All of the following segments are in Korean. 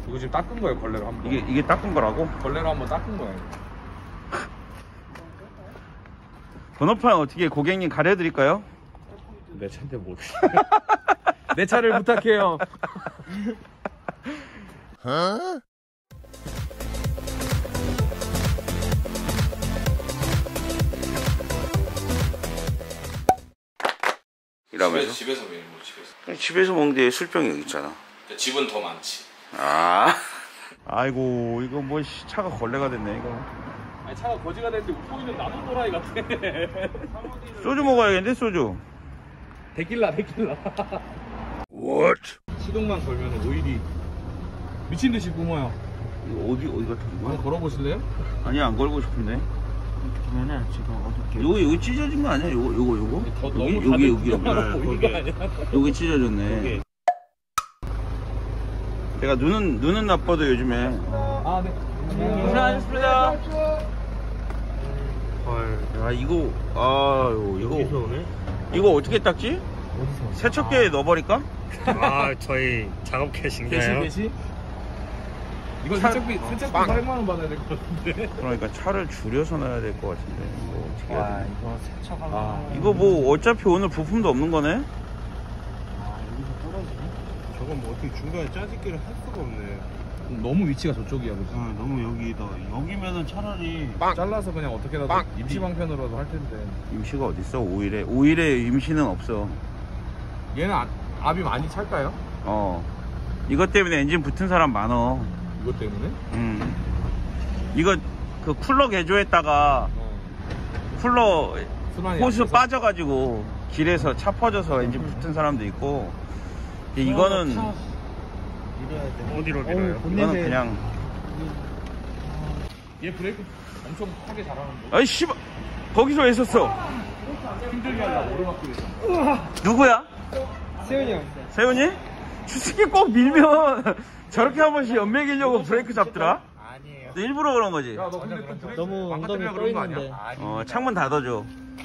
이거 지금 닦은 거예요, 걸레로 한번. 이게 닦은 거라고? 걸레로 한번 닦은 거예요. 번호판 어떻게 고객님 가려드릴까요? 내 차인데 뭘. 내 차를 부탁해요. 이러면서 집에서 매일 뭐 집에서. 집에서 먹는데 술병이 여기 있잖아. 집은 더 많지. 아 아이고 이거 뭐 차가 걸레가 됐네 이거. 아니 차가 거지가 됐는데 웃고 있는 나도 또라이 같아. 소주 먹어야겠는데 소주. 데킬라. What? 시동만 걸면 오일이 미친 듯이 뿜어요. 이거 어디가 터진 거야? 한번 걸어보실래요? 아니 안 걸고 싶은데. 그러면은 지금 어둡게 여기 찢어진 거 아니야? 요거? 더 여기 너무 여기 보이는 거 아니야? 여기 찢어졌네. 제가 눈은 나빠도 요즘에. 아 네. 고생하셨습니다. 헐, 야 이거 여기서 오네? 이거 어떻게 닦지? 어디서? 세척기에 넣어버릴까? 아 저희 작업 캐시인가요? 대시? 이거 세척비 800만 원 받아야 될 것 같은데. 그러니까 차를 줄여서 놔야 될 것 같은데 이거 어떻게 해야 와 돼? 이거 세척하면 이거 뭐 어차피 오늘 부품도 없는 거네? 아 여기서 떨어지네? 저건 뭐 어떻게 중간에 짜집기를 할 수가 없네. 너무 위치가 저쪽이야, 그치? 아, 너무 여기면은 차라리 잘라서 그냥 어떻게라도 임시 방편으로도 할 텐데. 임시가 어딨어? 오일에 임시는 없어. 얘는 압이 많이 찰까요? 이것 때문에 엔진 붙은 사람 많어. 이것 때문에? 이거 그 쿨러 개조했다가 쿨러 순환이 호스 약해서? 빠져가지고 길에서 차 퍼져서 엔진 붙은 사람도 있고. 근데 이거는 어디로 밀어요? 이거는 그냥 얘 브레이크 엄청 하게 잘하는데. 아이 씨발 거기서 왜 있었어? 힘들게 하려고 오르막길에서. 누구야? 세훈이 형 세훈이? 주식이 꼭 밀면 저렇게 한 번씩 연맥이려고 브레이크 잡더라? 아니에요. 너 일부러 그런 거지? 야, 너 근데 또 브레이크 너무 엉덩이 망가뜨리려고 떠 그런 거 있는데 아니야? 창문 닫아줘.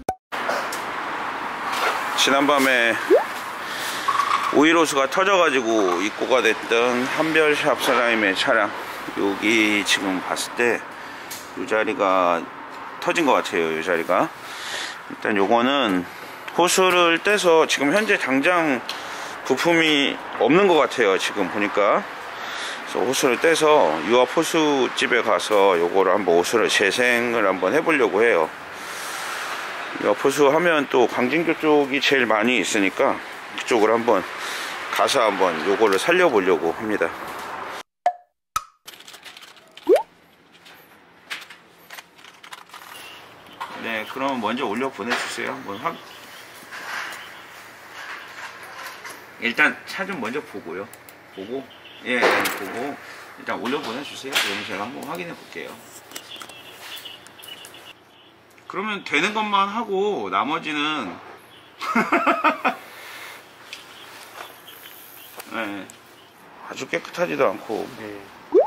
지난밤에 오일호스가 터져가지고 입고가 됐던 한별샵 사장님의 차량, 여기 지금 봤을 때 이 자리가 터진 것 같아요. 이 자리가 일단 요거는 호스를 떼서 지금 현재 당장 부품이 없는 것 같아요. 지금 보니까. 그래서 호스를 떼서 유압 호스집에 가서 요거를 한번 호스를 재생을 한번 해보려고 해요. 유압 호스 하면 또 광진교 쪽이 제일 많이 있으니까 그쪽을 한번 가서 한번 요거를 살려보려고 합니다. 네, 그럼 먼저 올려 보내주세요. 한번 일단 차 좀 먼저 보고요. 보고 일단 올려 보내주세요. 그러면 제가 한번 확인해 볼게요. 그러면 되는 것만 하고 나머지는 네, 아주 깨끗하지도 않고. 네.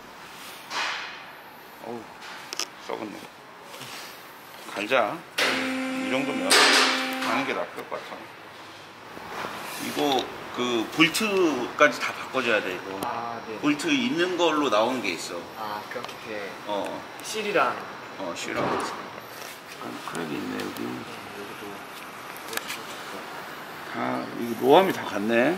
어우, 썩었네. 갈자. 이 정도면 가는 게 나을 것 같아. 이거 그 볼트까지 다 바꿔줘야 돼. 이거 아 네. 볼트 있는 걸로 나오는 게 있어. 아 그렇게 어 실이랑 싫어. 크랙이 있네 여기. 다 이거 로함이 다 같네.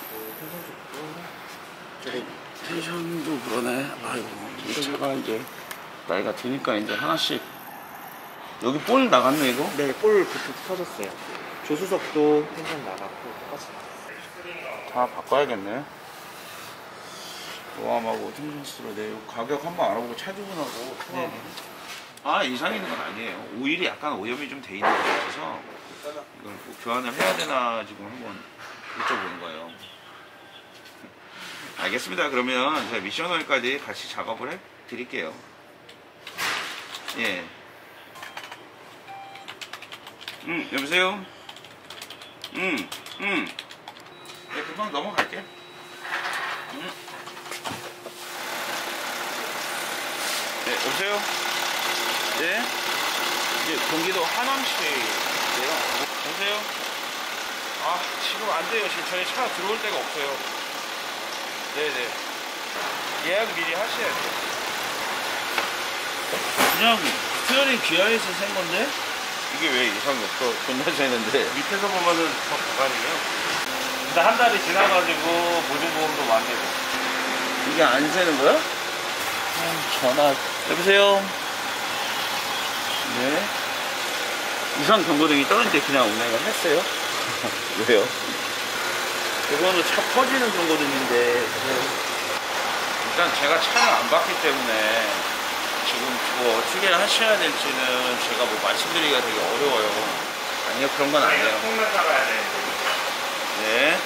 텐션도 그러네. 아이고 이 차가 이제 나이가 드니까 이제 하나씩. 여기 볼 나갔네 이거. 네, 볼 부품 터졌어요. 조수석도 텐션 나갔고 똑같이 다 바꿔야겠네. 로함하고 텐션스로 내 가격 한번 알아보고 차주분하고 네. 아 이상 있는 건 아니에요. 오일이 약간 오염이 좀 돼 있는 것 같아서 이걸 뭐 교환을 해야 되나 지금 한번 여쭤보는 거예요. 알겠습니다. 그러면 제가 미션 오일까지 같이 작업을 해 드릴게요. 예. 여보세요? 네, 금방 넘어갈게. 네, 여보세요? 네? 이제 경기도 하남시에요. 여보세요? 아, 지금 안 돼요. 지금 저희 차 들어올 데가 없어요. 네네. 예약 미리 하셔야 돼. 그냥 스티어링 기아에서 센 건데 이게 왜 이상이 없어? 존나 세는데. 밑에서 보면은 더 구간이에요. 근데 한 달이 지나가지고 보증보험도 만들고. 이게 안 새는 거야? 전화. 여보세요? 네. 이상 경고등이 떠는 때 그냥 운행을 했어요? 왜요? 그거는 차 퍼지는 경고등인데. 일단 제가 차를 안 봤기 때문에 지금 뭐 어떻게 하셔야 될지는 제가 뭐 말씀드리기가 되게 어려워요. 아니요, 그런 건 아니에요. 콩만 사가야 돼. 네.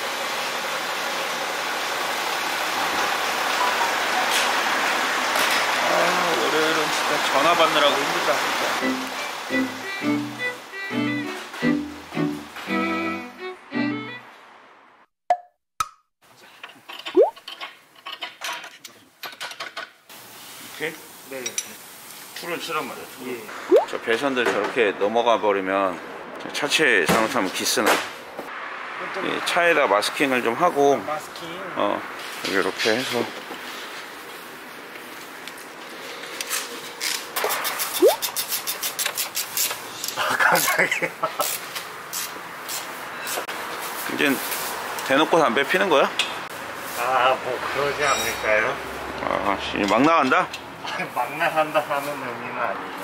월요일은 진짜 전화 받느라고 힘들다 진짜. 이렇게? 네. 풀은 치란 말이야. 예. 저 배선들 저렇게 넘어가 버리면 차체 잘못하면 기스나. 이 차에다 마스킹을 좀 하고 마스킹. 이렇게 해서 감사해요. 이제 대놓고 담배 피는 거야? 뭐 그러지 않을까요? 아, 막 나간다? 막 나간다 하는 의미는 아니죠.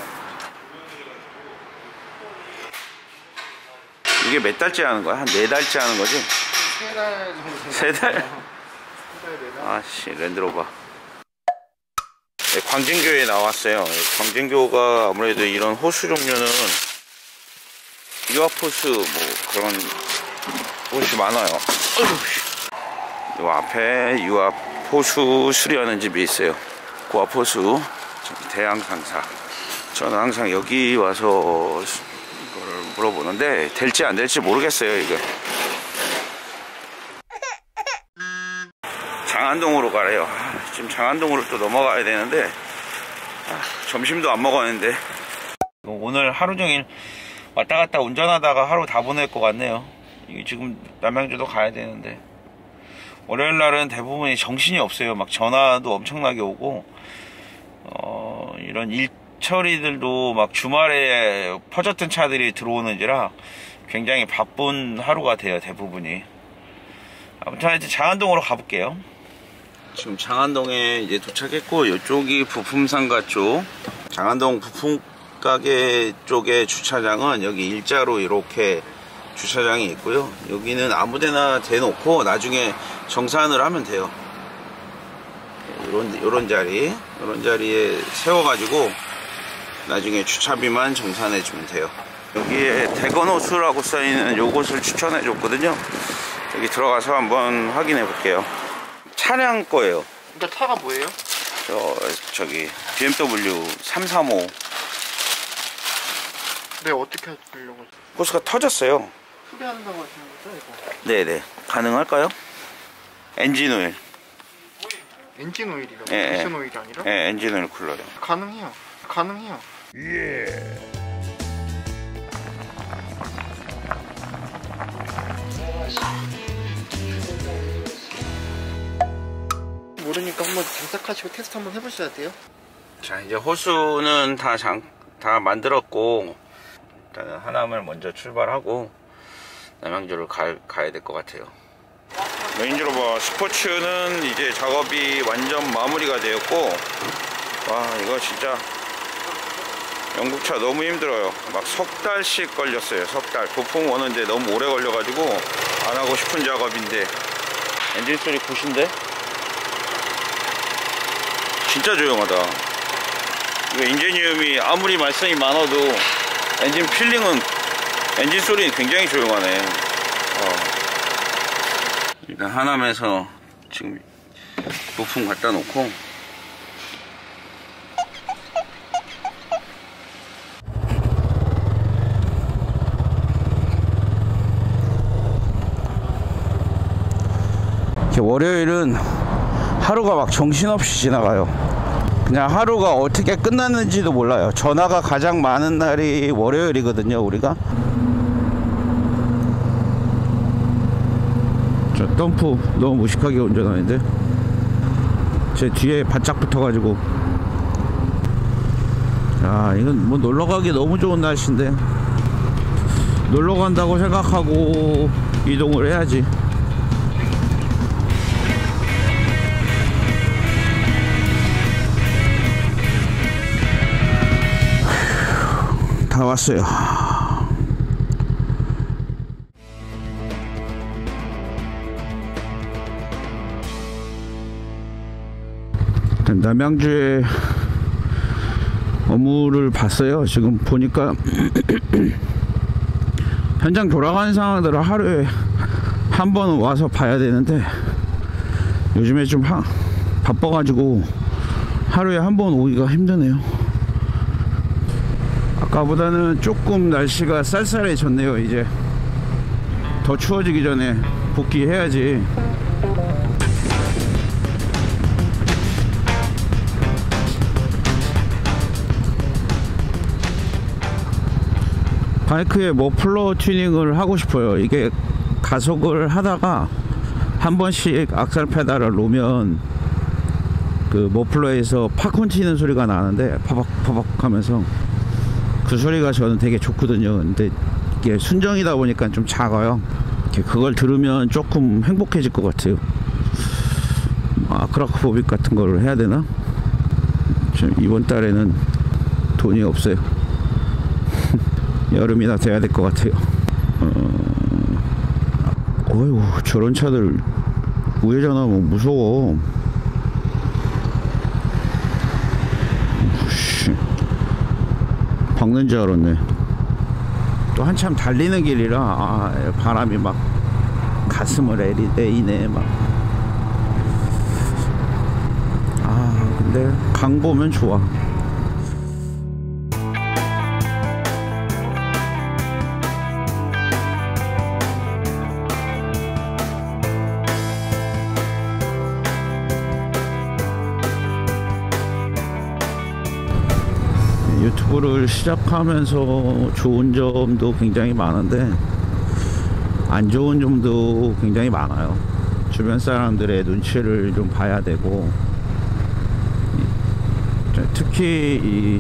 이게 몇 달째 하는 거야? 한 4달째 하는 거지? 3달 정도. 3달? 3달, 4달. 아씨, 랜드로버. 네, 광진교에 나왔어요. 광진교가 아무래도 이런 호수 종류는 유압호수 뭐 그런 곳이 많아요. 요 앞에 유압호수 수리하는 집이 있어요. 고압호수 대양상사. 저는 항상 여기 와서 이거를 물어보는데 될지 안 될지 모르겠어요. 이게 장안동으로 가래요. 지금 장안동으로 또 넘어가야 되는데 점심도 안 먹었는데 오늘 하루 종일 왔다 갔다 운전하다가 하루 다 보낼 것 같네요. 이게 지금 남양주도 가야 되는데 월요일 날은 대부분이 정신이 없어요. 막 전화도 엄청나게 오고 이런 일처리들도 막 주말에 퍼졌던 차들이 들어오는지라 굉장히 바쁜 하루가 돼요. 대부분이. 아무튼 하여튼 장안동으로 가볼게요. 지금 장안동에 이제 도착했고 이쪽이 부품상가 쪽. 장안동 부품가게 쪽의 주차장은 여기 일자로 이렇게 주차장이 있고요. 여기는 아무데나 대놓고 나중에 정산을 하면 돼요. 요런 자리에 세워가지고 나중에 주차비만 정산해 주면 돼요. 여기에 대건호수라고 써있는 요곳을 추천해 줬거든요. 여기 들어가서 한번 확인해 볼게요. 차량 거예요. 그러니까 차가 뭐예요? 저기 BMW 335. 네, 어떻게 하려고? 호스가 터졌어요. 수리한다고 하시는 거죠, 이거? 네네. 가능할까요? 엔진 오일. 엔진 오일이라고? 예, 미션 오일이 아니라? 네, 엔진 오일 쿨러요. 가능해요. 가능해요. 예. 모르니까 한번 장착하시고 테스트 한번 해보셔야 돼요. 자, 이제 호수는 다 만들었고 일단은 하남을 먼저 출발하고 남양주를 가야 될 것 같아요. 레인지로버 스포츠는 이제 작업이 완전 마무리가 되었고, 와, 이거 진짜 영국차 너무 힘들어요. 막 석 달씩 걸렸어요. 석 달. 부품 오는데 너무 오래 걸려가지고 안 하고 싶은 작업인데. 엔진 소리 굿인데? 진짜 조용하다. 이거 인제니움이 아무리 말썽이 많아도 엔진 필링은, 엔진 소리는 굉장히 조용하네. 일단 하남에서 지금 부품 갖다 놓고 월요일은 하루가 막 정신없이 지나가요. 그냥 하루가 어떻게 끝났는지도 몰라요. 전화가 가장 많은 날이 월요일이거든요, 우리가. 저 덤프 너무 무식하게 운전하는데. 제 뒤에 바짝 붙어가지고. 아, 이건 뭐 놀러가기 너무 좋은 날씨인데 놀러간다고 생각하고 이동을 해야지. 다 왔어요. 남양주에 업무를 봤어요. 지금 보니까 현장 돌아가는 상황들을 하루에 한 번은 와서 봐야 되는데 요즘에 좀 바빠가지고 하루에 한 번 오기가 힘드네요. 아까보다는 조금 날씨가 쌀쌀해졌네요. 이제 더 추워지기 전에 복귀해야지. 바이크에 머플러 튜닝을 하고 싶어요. 이게 가속을 하다가 한 번씩 악셀 페달을 놓으면 그 머플러에서 팝콘 튀는 소리가 나는데 파박파박 하면서 그 소리가 저는 되게 좋거든요. 근데 이게 순정이다 보니까 좀 작아요. 그걸 들으면 조금 행복해질 것 같아요. 아크라크포빅 같은 걸 해야 되나? 이번 달에는 돈이 없어요. 여름이나 돼야 될 것 같아요. 어휴, 저런 차들 우회전하면 무서워. 박는 줄 알았네. 또 한참 달리는 길이라 바람이 막 가슴을 에이네 막. 근데 강 보면 좋아. 유튜브를 시작하면서 좋은 점도 굉장히 많은데 안 좋은 점도 굉장히 많아요. 주변 사람들의 눈치를 좀 봐야 되고, 특히 이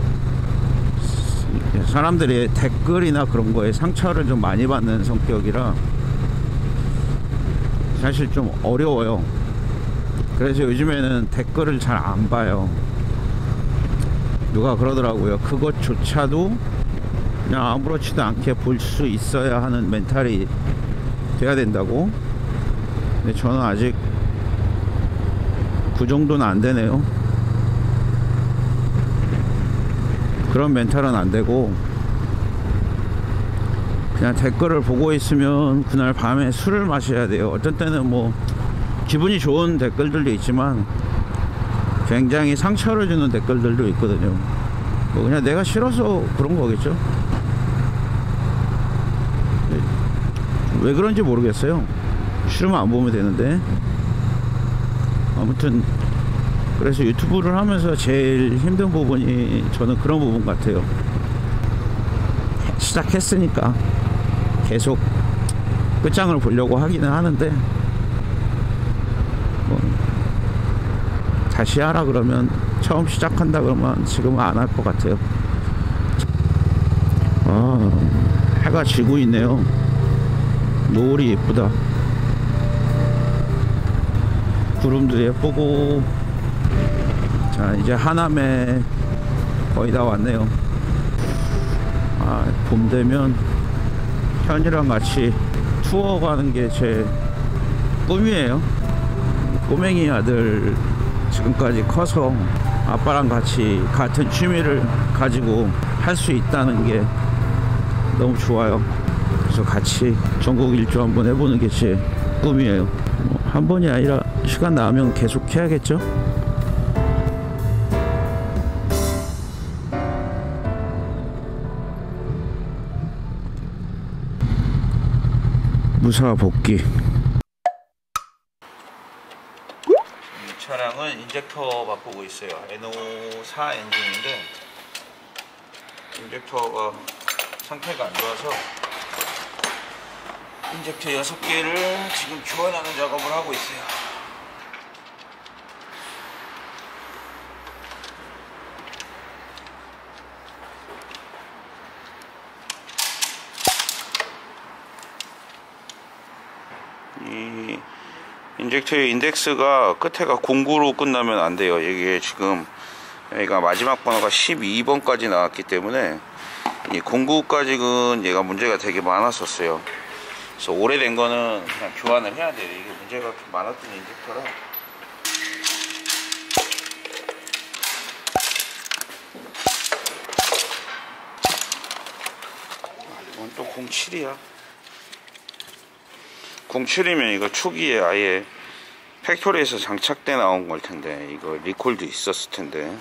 사람들의 댓글이나 그런 거에 상처를 좀 많이 받는 성격이라 사실 좀 어려워요. 그래서 요즘에는 댓글을 잘 안 봐요. 누가 그러더라고요. 그것조차도 그냥 아무렇지도 않게 볼 수 있어야 하는 멘탈이 돼야 된다고. 근데 저는 아직 그 정도는 안 되네요. 그런 멘탈은 안 되고, 그냥 댓글을 보고 있으면 그날 밤에 술을 마셔야 돼요. 어떤 때는 뭐 기분이 좋은 댓글들도 있지만 굉장히 상처를 주는 댓글들도 있거든요. 뭐 그냥 내가 싫어서 그런 거겠죠. 왜 그런지 모르겠어요. 싫으면 안 보면 되는데. 아무튼 그래서 유튜브를 하면서 제일 힘든 부분이 저는 그런 부분 같아요. 시작했으니까 계속 끝장을 보려고 하기는 하는데, 뭐 다시 하라 그러면, 처음 시작한다 그러면 지금은 안 할 것 같아요. 해가 지고 있네요. 노을이 예쁘다. 구름도 예쁘고. 자, 이제 하남에 거의 다 왔네요. 봄 되면 현이랑 같이 투어 가는 게 제 꿈이에요. 꼬맹이 아들 지금까지 커서 아빠랑 같이 같은 취미를 가지고 할 수 있다는 게 너무 좋아요. 그래서 같이 전국 일주 한번 해보는 게 제 꿈이에요. 한 번이 아니라 시간 나면 계속 해야겠죠? 무사 복귀. 이 차량은 인젝터 바꾸고 있어요. N54 엔진인데 인젝터가 상태가 안 좋아서 인젝터 6개를 지금 교환하는 작업을 하고 있어요. 인젝터의 인덱스가 끝에가 09로 끝나면 안 돼요. 이게 지금 여기가 마지막 번호가 12번까지 나왔기 때문에 이 09까지는 얘가 문제가 되게 많았었어요. 그래서 오래된 거는 그냥 교환을 해야 돼요. 이게 문제가 좀 많았던 인젝터라. 이건 또 07이야. 07이면 이거 초기에 아예 팩토리에서 장착돼 나온 걸 텐데, 이거 리콜도 있었을 텐데.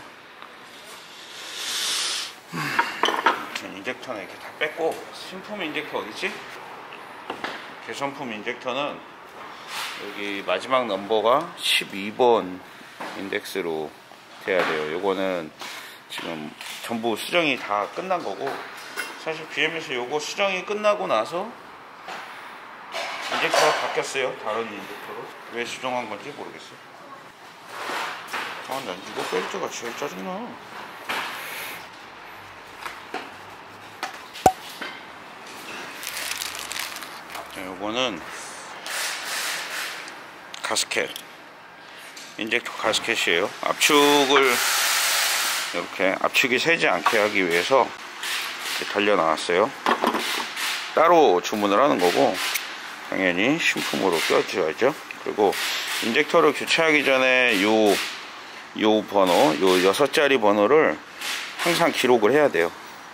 인젝터는 이렇게 다 뺐고, 신품 인젝터 어디지? 개선품 인젝터는 여기 마지막 넘버가 12번 인덱스로 돼야 돼요. 요거는 지금 전부 수정이 다 끝난 거고, 사실 BM에서 요거 수정이 끝나고 나서 인젝터가 바뀌었어요. 다른 인젝터로. 왜 수정한 건지 모르겠어. 아, 난 이거 뺄 때가 제일 짜증나. 요거는 가스켓, 인젝터 가스켓이에요. 압축을 이렇게 압축이 새지 않게 하기 위해서 이렇게 달려 나왔어요. 따로 주문을 하는 거고, 당연히 신품으로 껴줘야죠. 그리고 인젝터를 교체하기 전에 요 번호, 요 6자리 번호를 항상 기록을 해야 돼요.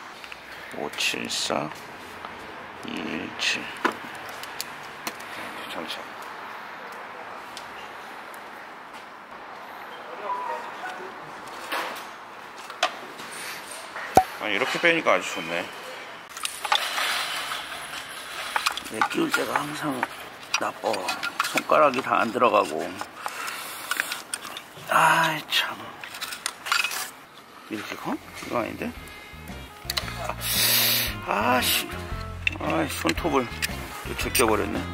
574 217 장착. 이렇게 빼니까 아주 좋네. 끼울 때가 항상 나빠. 손가락이 다 안 들어가고. 아이 참. 이렇게 커? 이거 아닌데? 아씨. 아이 손톱을 또 제껴버렸네.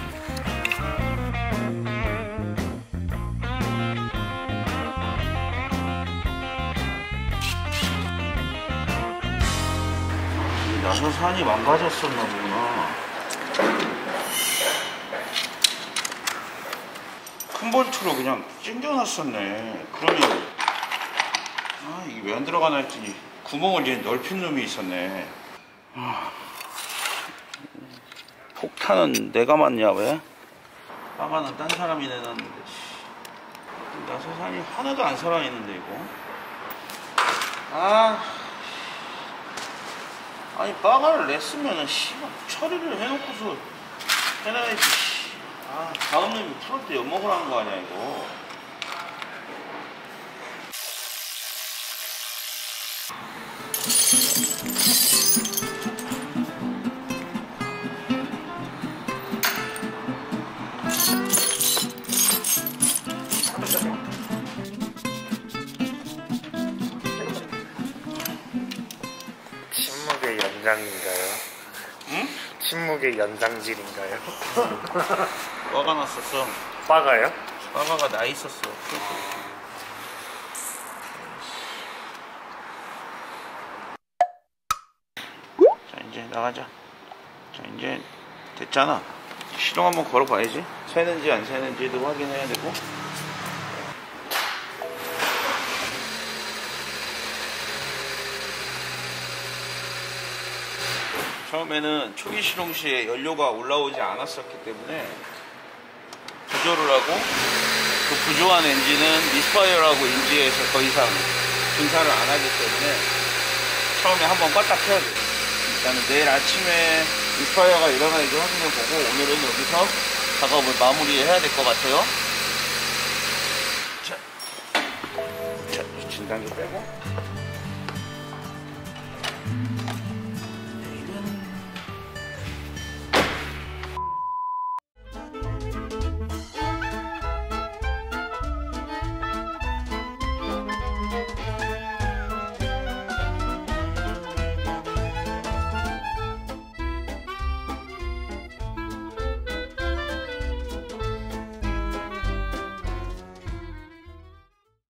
나사산이 망가졌었나 보구나. 큰 볼트로 그냥 찡겨놨었네. 그러면 이게 왜 안 들어가나 했더니 구멍을 이제 넓힌 놈이 있었네. 폭탄은 내가 맞냐 왜? 빠가는 딴 사람이 내놨는데. 나사산이 하나도 안 살아있는데 이거. 아니 빠가를 냈으면은 처리를 해놓고서 해놔야지. 다음 놈이 풀을 때 엿먹으러 한 거 아니야 이거. 침묵의 연장인가요? 응? 침묵의 연장질인가요? 빠가 났었어. 빠가요? 빠가가 나 있었어. 자 이제 나가자. 자 이제 됐잖아. 시동 한번 걸어봐야지. 새는지 안 새는지도 확인해야 되고. 처음에는 초기 시동 시에 연료가 올라오지 않았었기 때문에 구조를 하고, 그 구조한 엔진은 미스파이어라고 인지해서 더 이상 분사를 안 하기 때문에 처음에 한번 껐다 켜야 돼요. 일단은 내일 아침에 미스파이어가 일어나는지 확인해 보고, 오늘은 여기서 작업을 마무리해야 될 것 같아요. 자, 진단기 빼고.